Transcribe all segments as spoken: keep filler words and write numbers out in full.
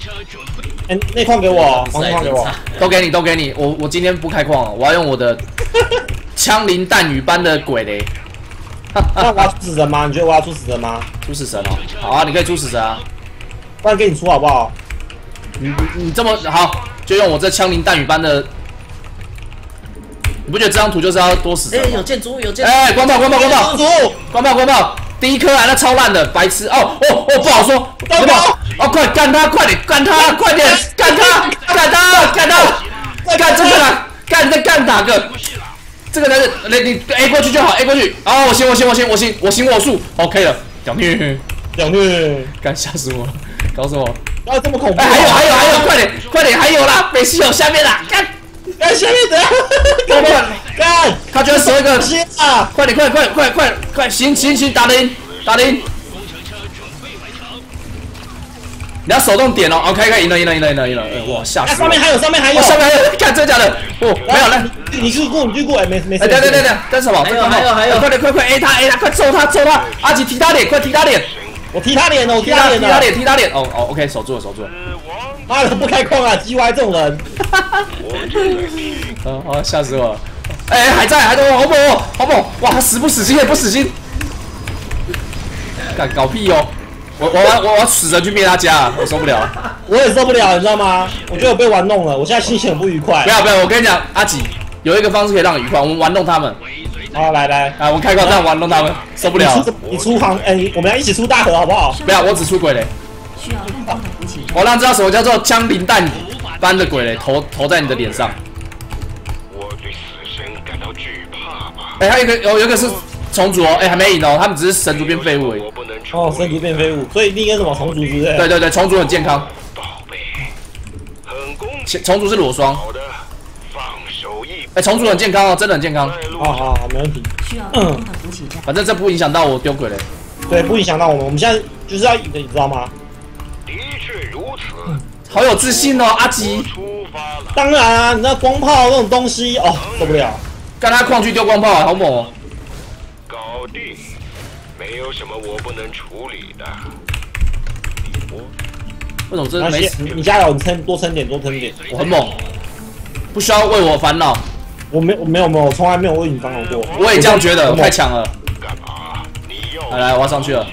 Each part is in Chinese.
哎，内矿给我，黄内矿给我， 都给你，都给你。我我今天不开矿了，我要用我的枪林弹雨般的鬼雷。 那我要出死神吗？你觉得我要出死神吗？ 出死神哦，好啊，你可以出死神啊。 不然给你出好不好？ 你你你这么好，就用我这枪林弹雨般的。你不觉得这张图就是要多死神吗？ 哎，有建筑，有建筑。 哎，光炮，光炮，光炮， 出， 光炮，光炮。第一颗啊，那超烂的，白痴哦哦哦，不好说， 光炮， 哦，快干他，快点干他，快点干他，干他，干他，干这个啦，干再干哪个？这个才是，你你 A 过去就好 ，A 过去。哦，我行，我行，我行，我行，我行我素 ，OK 了，屌虐， 屌虐， 干吓死我了，搞什么？ 啊，这么恐怖！ 哎，还有还有还有，快点快点，还有啦，北西有下面啦，干， 干下面的， 快快干， 他居然死了一个， 先啊！ 快点快快快快快，行行行，打得赢打得赢。你要手动点哦 ，OK， 可以赢了，赢了，赢了，赢了，赢了！哇，吓死我！ 上面还有，上面还有， 上面还有，看真的假的？哦，没有了。 你去过，你去过，哎，没没事。 哎，等等等等，干什么？ 还有还有还有， 快点快快 A 他 A 他，快揍他揍他！阿吉踢他脸，快踢他脸！ 我踢他脸了，我踢他脸， 踢他脸，踢他脸！哦哦 ，OK， 守住了守住了。 妈的，不开矿啊 ！G Y 这种人， 嗯，好，吓死我了！哎，还在，还在，好猛哦，好猛！哇，他死不死心也不死心，干搞屁哦！我我要我要死神去灭他家，我受不了。 我也受不了，你知道吗？我觉得我被玩弄了，我现在心情很不愉快。 不要不要，我跟你讲，阿吉有一个方式可以让你愉快，我们玩弄他们。 好，来来， 啊，我们开矿这样玩弄他们，受不了。 你出航，哎，你我们要一起出大河好不好？ 不要，我只出鬼雷。 需要更高的补给。 我让知道什么叫做枪林弹雨般的鬼雷投投在你的脸上。 我对死神感到惧怕吧。 哎，还有一个有有一个是虫族哦，哎，还没赢哦，他们只是神族变废物而已。 哦，神族变废物，所以另一个什么虫族之类。 对对对，虫族很健康。 宝贝，很公平。虫族是裸双。 好的，放手一。 哎，虫族很健康哦，真的很健康。 好好好，没问题。 需要更多的补给站。 反正这不影响到我丢鬼雷。 对，不影响到我们，我们现在就是要赢的，你知道吗？ 的确如此。 好有自信哦，阿吉。 当然啊，你知道光炮这种东西哦，受不了。 干他矿区丢光炮啊，好猛哦。 搞定，没有什么我不能处理的。 为什么这没死？ 你加油，你撑多撑点，多撑点。 我很猛，不需要为我烦恼。 我没，我没有没有，我从来没有为你烦恼过。 我也这样觉得，我太强了。 干嘛？你要来来，我要上去了。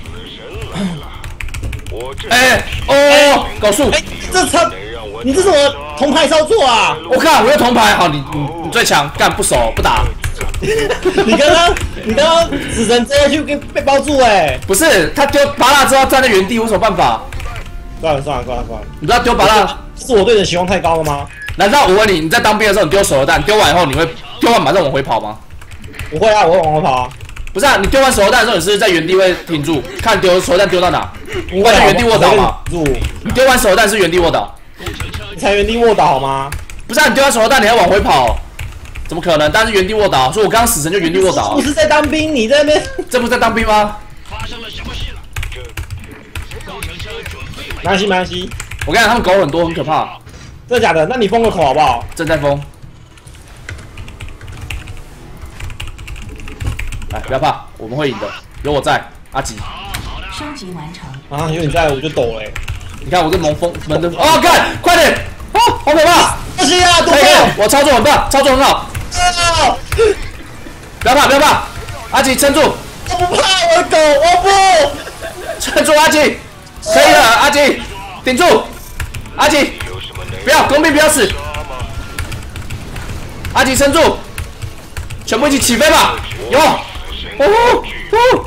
哎哦，搞树！ 哎，这他，你这什么铜牌操作啊？ 我看我有铜牌，好，你你你最强，干不守不打。 你刚刚你刚刚死神直接去被被包住哎！ 不是，他丢拔蜡之后站在原地，我有什么办法？ 算了算了算了算了， 你知道丢拔蜡是我对你的期望太高了吗？ 难道我问你，你在当兵的时候你丢手榴弹，丢完以后你会丢完马上往回跑吗？ 不会啊，我会往回跑啊。 不是啊，你丢完手榴弹的时候，你是在原地会停住，看丢手榴弹丢到哪，你会在原地卧倒吗？你丢完手榴弹是原地卧倒， 你才原地卧倒好吗？ 不是啊，你丢完手榴弹你要往回跑，怎么可能？但是原地卧倒，所以我刚刚死神就原地卧倒。 不是在当兵，你在那边， 这不是在当兵吗？ 发生了什么事了？工程车准备没关系没关系。 我跟你讲，他们狗很多，很可怕。 真的假的？那你封个口好不好？ 正在封。来，不要怕，我们会赢的，有我在，阿吉。 升级完成。 啊，有你在我就抖嘞、欸。 你看我这蒙风门的，哦，干，快点！哦，好可怕！ 不行啊， 可以，我操作很棒，操作很好。 啊！ 不要怕，不要怕，阿吉撑住。 我不怕，我的狗，我不。 撑住，阿吉，可以了，阿吉，顶住，阿吉，不要，工兵不要死。阿吉撑住，全部一起起飞吧！有，哦哦。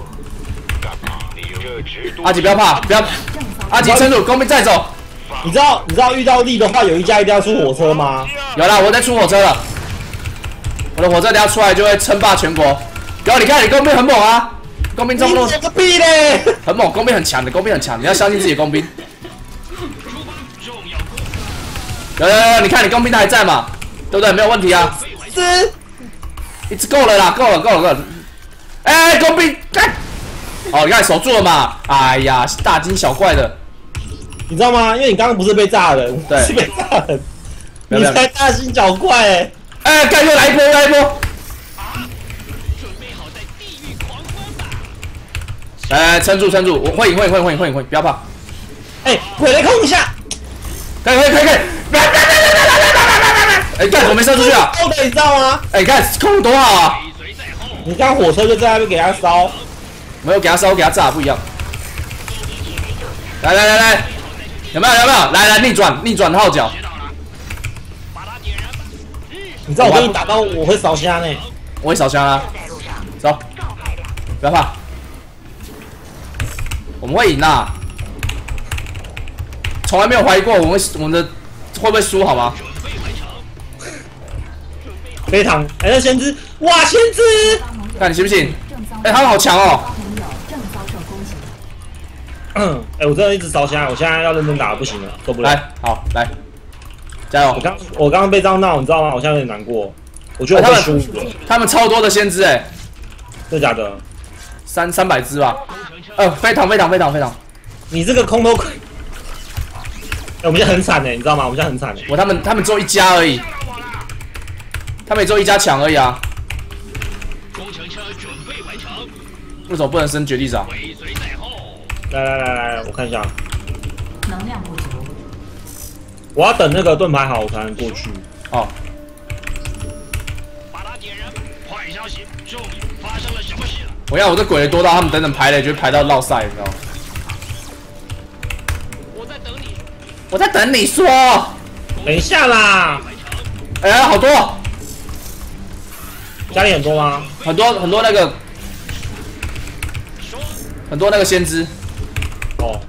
阿吉不要怕，不要，阿吉撑住，工兵再走。 你知道你知道遇到力的话，有一家一定要出火车吗？ 有啦，我在出火车了。我的火车等下出来就会称霸全国。有，你看你工兵很猛啊，工兵这么多， 你个屁嘞！ 很猛，工兵很强的，工兵很强，你要相信自己的工兵。有有有，你看你工兵他还在嘛，对不对？没有问题啊。 是， 一次够了啦，够了够了够了。哎、欸，工兵干！哦，你看守住了嘛？哎呀，大惊小怪的。 你知道吗？因为你刚刚不是被炸人，我是被炸人，你才大惊小怪哎、欸！ 哎，干又来一波，又来一波！ 准备好在地狱狂欢吧！ 来，撑住，撑住，我会赢，会赢，会赢，会赢，会赢，不要怕。 哎，鬼雷控一下！ 可以可以可以可以！哎，干，我没射出去啊！ 够的，你知道吗？ 哎，看控多好啊！ 你刚火车就在那边给他烧， 没有给他烧，给他炸不一样。来来来来，有没有有没有？来来逆转逆转号角。 你知道我跟你打到我会烧虾呢， 我会烧香啊！走，不要怕，我们会赢啊！从来没有怀疑过我们会我们的会不会输好吗？ 非常，哎，那先知，哇，先知！ 看你信不信？哎，他们好强哦！ 嗯，哎，我真的一直烧虾，我现在要认真打，不行了，受不了。 来，好，来，加油！ 我刚我刚刚被这样闹，你知道吗？我现在有点难过，我觉得我会输了。 他们超多的先知哎， 真的假的？ 三三百只吧？呃，飞糖飞糖飞糖飞糖！ 你这个空头鬼，哎，我们现在很惨哎，你知道吗？我们现在很惨哎。 我他们他们只有一家而已。他们也只有一家强而已啊！为什么不能升绝地斩？ 来来来来，我看一下。 能量不足。 我要等那个盾牌好，我才能过去。 哦。 坏消息，终于发生了什么事了？ 我要我这鬼的多到他们等等排雷就会排到绕赛，你知道吗？ 我在等你。 我在等你说。 等一下啦！ 哎呀，好多、哦！ 家里很多吗？ 很多很多那个，很多那个先知。 哦。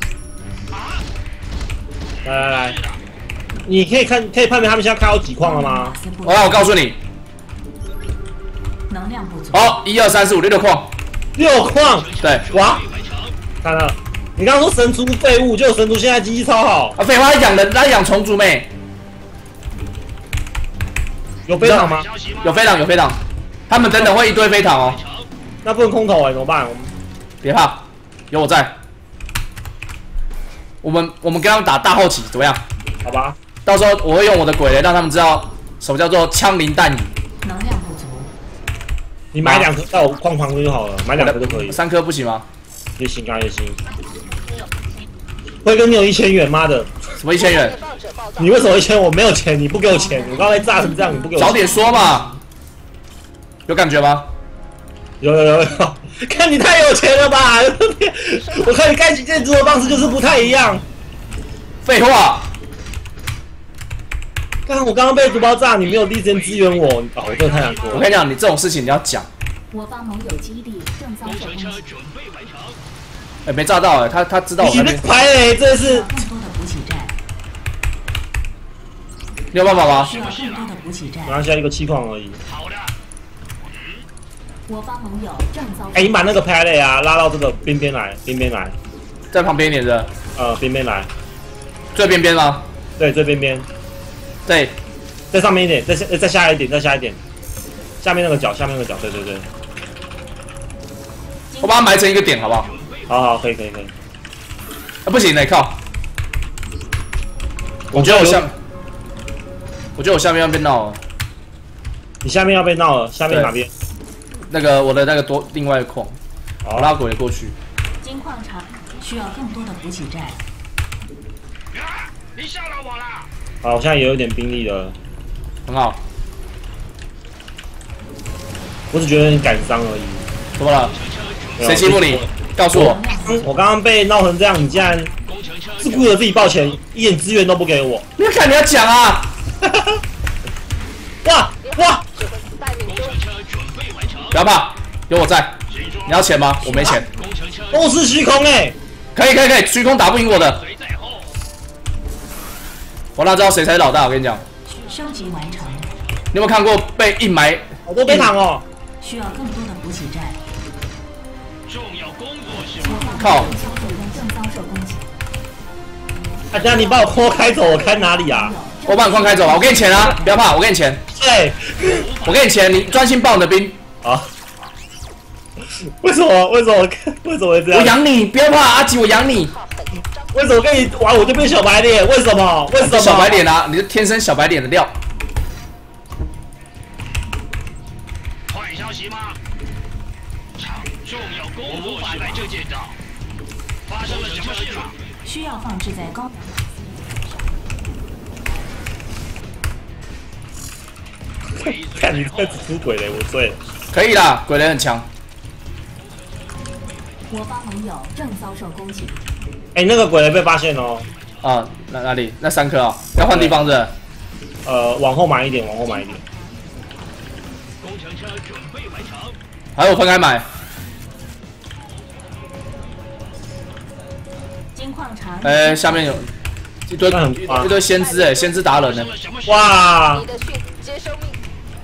来来来，你可以看，可以判别他们现在开到几矿了吗？ 我来，我告诉你。 能量不足。 好，一二三四五六六矿。 六矿。 对。 哇！看到了，你刚刚说神族废物，结果神族现在经济超好。 啊，废话，他养人，他养虫族妹。 有飞糖吗？ 有飞糖，有飞糖。他们等等会一堆飞糖哦。 那不能空投哎、欸，怎么办？我们别怕，有我在。我们我们跟他们打大后期怎么样？ 好吧。 到时候我会用我的鬼雷让他们知道什么叫做枪林弹雨。 能量不足。 你买两颗在我矿旁边就好了，买两颗就可以。 三颗不行吗？ 也行啊，也行。辉哥，你有一千元，妈的！ 什么一千元？ 你为什么一千？我没有钱，你不给我钱，我刚才炸成这样，你不给我钱。 早点说嘛！有感觉吗？ 有有有有，看你太有钱了吧！我看你盖起建筑的方式就是不太一样。 废话。 看我刚刚被毒包炸，你没有第一时间支援我，哦，我真的太难过了。 我跟你讲，你这种事情你要讲。 我方盟友基地正遭受攻击。 哎、欸，没炸到哎、欸，他他知道我你们排雷，真的是。 更多的补给站。 你有办法吗？ 需要更多的补给站。 拿下一个气矿而已。 好的。 我方盟友正遭。 哎、欸，你把那个排雷啊拉到这个边边来，边边来， 在旁边一点的。 呃，边边来。 最边边吗？ 对，最边边。 对。 再上面一点，再下再下一点，再下一点。下面那个角，下面那个角，对对对。 我把它埋成一个点，好不好？ 好好，可以可以可以。 啊，不行，你靠！我觉得我下，我觉得我下面要被闹了。 你下面要被闹了，下面哪边？ 那个我的那个多另外一矿，我拉鬼过去。 金矿场需要更多的补给站。 啊！你吓到我了！ 好，我现在也有点兵力了， 很好。 我只觉得你感伤而已。 怎么了？谁欺负你？告诉我。 我刚刚被闹成这样，你竟然是顾着自己报钱，一点资源都不给我。 你看你要讲啊！ 哇哇！ 不要怕，有我在。你要钱吗？我没钱。 都是虚空哎、欸！ 可以可以可以，虚空打不赢我的。我哪知道谁才是老大？我跟你讲。 升级完成。 你有没有看过被一埋？ 好多飞糖哦。 需要更多的补给站。 重要工作是靠！ 正遭受攻击。 大家，你把我扩开走，我开哪里啊？ 我把你矿开走啊！我给你钱啊！不要怕，我给你钱。 对， 我给你钱，你专心报你的兵。 啊？为什么？为什么？为什么会这样？ 我养你，不要怕，阿吉，我养你。 为什么跟你玩我就变小白脸？为什么？为什么？ 小白脸啊！你是天生小白脸的料。 坏消息吗？场重要工作是来这见到，发生了什么事啊？ 需要放置在高。 看你这只出鬼雷，我醉了。 可以啦，鬼雷很强。 我方盟友正遭受攻击。 哎，那个鬼雷被发现哦。 啊，哪哪里？那三颗啊，要换地方是？ 呃，往后买一点，往后买一点。 工程车准备完成。 还有分开买。 金矿场。 哎，下面有一堆一堆先知哎，先知达人呢。 哇！ 你的讯接收命。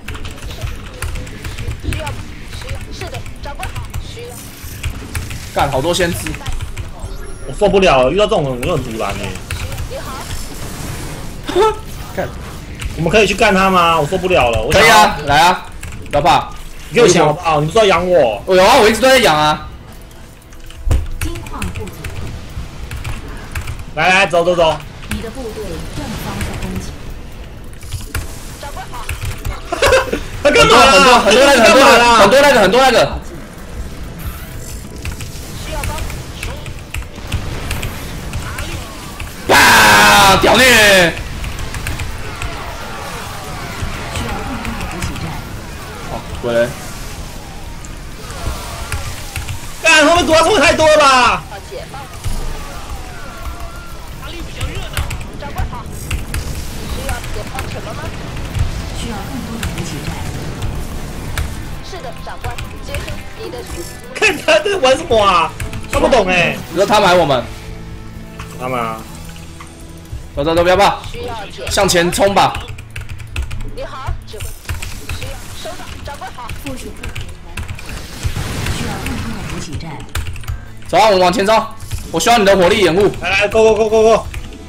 需要需要是的，长官好，需要。 干好多先知。 我受不了了，遇到这种人我很阻拦哎。 你好。 干， 我们可以去干他吗？我受不了了。我可以啊，来啊，不要怕。 你给我抢好不好？你不是要养我？ 我有啊，我一直都在养啊。 金矿不足。 来来，走走走。 你的部队正遭受攻击。 长官好。 他干嘛啦？ 很多很多那个很多那个很多那个很多那个。 需要帮。 啪！屌你！ 需要更多的补给站。 好，鬼雷。 干，后面毒药冲的太多了吧？ 好解放。 哪里比较热闹？ 长官好。需要解放什么吗？ 需要更多的补给站。 是的，长官，接收你的讯。 看他在玩什么啊？看不懂哎。 你说他买我们？ 他们啊。 走走走，不要怕， 需要解。 向前冲吧！ 你好，指挥。需要收到，长官好。 部署部署需要更多的补给站。 走啊，我们往前冲！我需要你的火力掩护。 来来，go go go go go！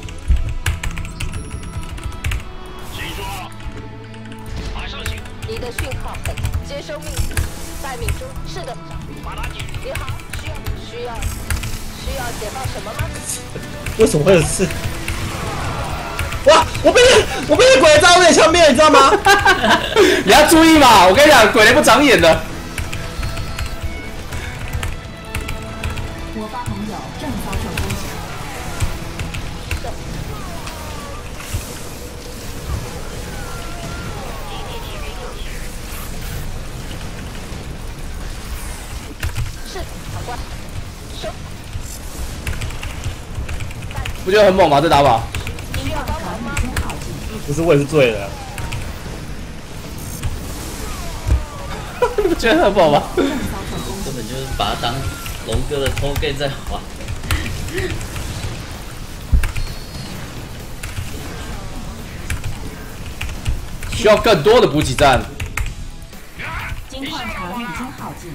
谁说？马上行。 你的讯号很接收命令，待命中。是的， 马达紧。 你好，需要需要需要解放什么吗？ 为什么会有事？哇！我被我被鬼照在枪面，你知道吗？ 你要注意嘛！我跟你讲，鬼雷不长眼的。 我方盟友正遭受攻击。 是，长官。收。 不觉得很猛吗？这打法？ 金矿场已经耗尽。 不是，我也是醉了。 你不觉得很猛吗？ 正遭受攻击。 根本就是把它当龙哥的偷 game 在玩。 需要更多的补给站。 金矿场已经耗尽。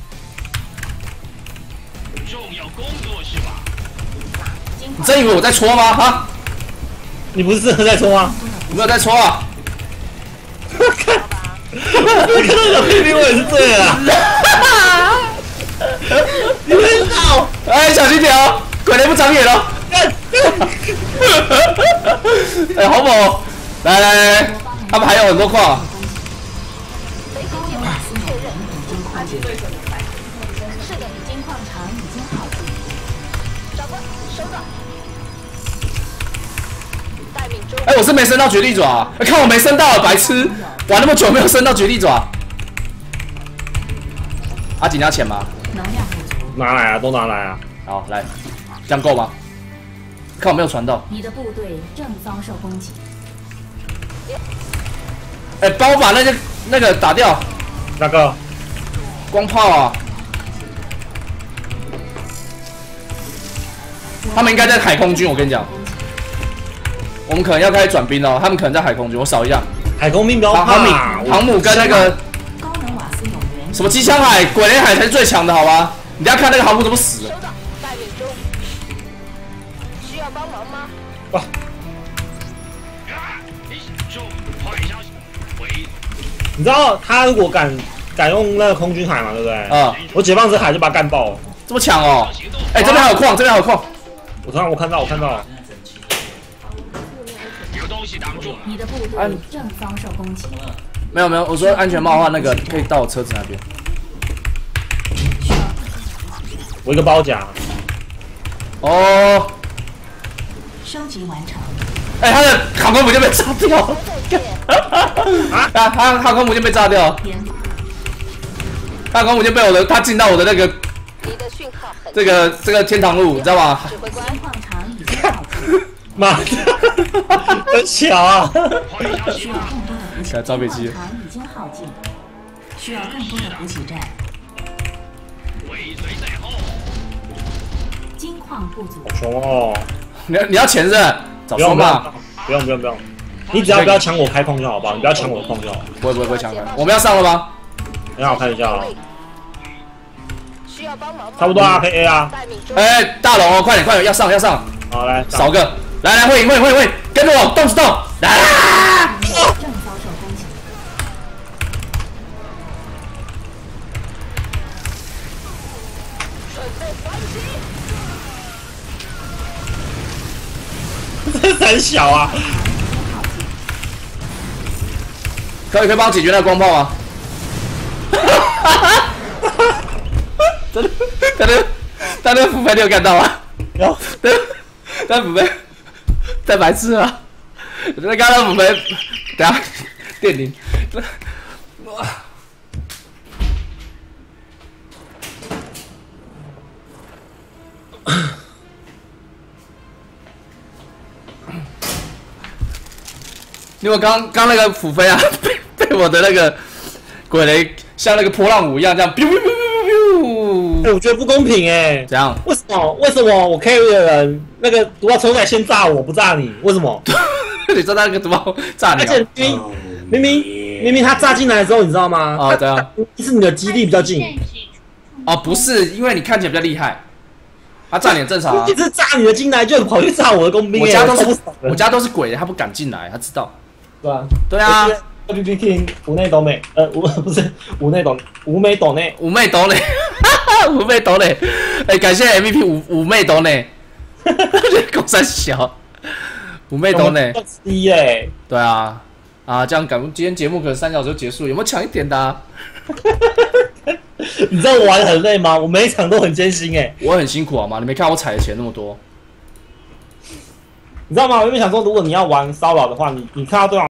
重要工作是吧？ 你真以为我在戳吗？哈？ 你不是真的在冲吗？ 我没有在戳啊！ 看，我看到小屁屁我也是醉了。你们好， 哎，小心点哦，鬼雷不长眼哦。哎，好猛哦！来来来，他们还有很多矿。 高瓦斯确认已经耗尽。是的，金矿场已经耗尽。 长官，收到。待命中。 哎，我是没升到绝地爪、啊，看我没升到了，白痴！玩那么久没有升到绝地爪。阿锦你要钱吗？ 能量不足。 拿来啊，都拿来啊。 好，来，这样够吗？看我没有传到。 你的部队正遭受攻击。 哎，帮我把那个那个打掉。 那个光炮啊！他们应该在海空军，我跟你讲，我们可能要开始转兵哦。他们可能在海空军，我扫一下。 海空兵不要航怕。 母、航母跟那个高能瓦斯有援。 什么机枪海、鬼雷海才是最强的，好吧？你等下看那个航母怎么死的。 收到，待命中。需要帮忙吗？ 哇！ 重坏消息，回。 你知道他如果敢敢用那个空军海嘛，对不对？ 啊、 我解放之海就把他干爆了。 这么强哦！哎、这边还有矿，这边还有矿。 我看我看到我看到了。 有东西挡住。 你的部队正遭受攻击。 没有没有，我说安全帽的话，那个可以到我车子那边。 我一个包夹。 哦， 收集完成。 哎、欸，他的航空母舰被炸掉了。啊，他他航空母舰被炸掉了。航空母舰被我的他进到我的那个。 你的讯号很。 这个这个天堂路，你知道吗？ 指挥官矿场已经靠近。 妈的，真巧啊！ 需要更多的补给。 招飞机。 矿场已经耗尽，需要更多的补给站。 尾随在后。 金矿不足。 好穷哦！ 你要你要钱是不是？早说嘛！ 不用不用不用，你只要不要抢我开空就好，好不好？你不要抢我的空就好。 不会不会不会抢开。我们要上了吗？ 等下我看一下啊。 需要帮忙吗？ 差不多啊，可以 A 啊。 哎、欸，大龙哦，快点快点，要上要上。 好来， 少个，来来，会会会会，跟着我，动是动，来啦！ 正遭受攻击。 这很小啊。 可以可以帮我解决那个光炮吗？真的，他那他那个腹背你有看到吗？ 有， 他腹背太白痴了。那刚刚腹背，等下电铃。因为刚刚那个腹飞啊，被被我的那个鬼雷像那个波浪舞一样这样 biu biu biu biu biu。 哎，我觉得不公平哎。 怎样？ 为什么？为什么我 carry 的人那个毒爆冲仔先炸我，不炸你？为什么？ 你知道那个毒爆炸你？ 而且明明明明明他炸进来之后，你知道吗？ 哦，怎样？ 是你的基地比较近。 哦，不是，因为你看起来比较厉害。他炸你很正常啊。 一直炸你的进来，就跑去炸我的工兵。 我家都是我家都是鬼，他不敢进来，他知道。 对啊。 对啊。 B B King 五内斗美，呃，五不是五内斗五美斗内， 五妹斗内，五妹斗内，哎，感谢 M V P 五五妹斗内，公三小，五妹斗内， 一哎， 对啊，啊，这样赶今天节目可能三小时就结束，有没有强一点的、啊？ 你知道我玩得很累吗？我每一场都很艰辛哎， 我很辛苦好吗？你没看我踩的钱那么多， 你知道吗？我原本想说，如果你要玩骚扰的话，你你看到对方。